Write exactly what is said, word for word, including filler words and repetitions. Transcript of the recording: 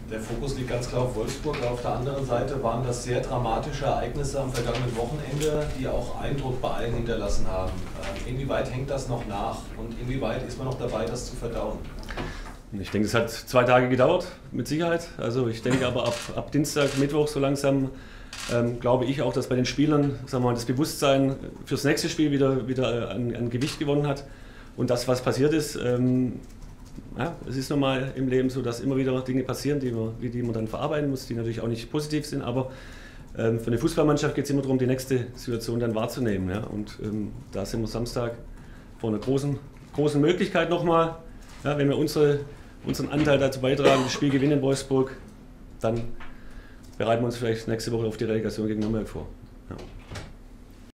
Der Fokus liegt ganz klar auf Wolfsburg. Auf der anderen Seite waren das sehr dramatische Ereignisse am vergangenen Wochenende, die auch Eindruck bei allen hinterlassen haben. Inwieweit hängt das noch nach und inwieweit ist man noch dabei, das zu verdauen? Ich denke, es hat zwei Tage gedauert, mit Sicherheit. Also ich denke aber ab, ab Dienstag, Mittwoch so langsam ähm, glaube ich auch, dass bei den Spielern, sagen wir mal, das Bewusstsein fürs nächste Spiel wieder, wieder an, an Gewicht gewonnen hat. Und das, was passiert ist, ähm, ja, es ist normal im Leben so, dass immer wieder Dinge passieren, die man, die man dann verarbeiten muss, die natürlich auch nicht positiv sind. Aber ähm, für eine Fußballmannschaft geht es immer darum, die nächste Situation dann wahrzunehmen. Ja? Und ähm, da sind wir Samstag vor einer großen, großen Möglichkeit nochmal. Ja, wenn wir unsere, unseren Anteil dazu beitragen, das Spiel gewinnen in Wolfsburg, dann bereiten wir uns vielleicht nächste Woche auf die Relegation gegen Nürnberg vor. Ja.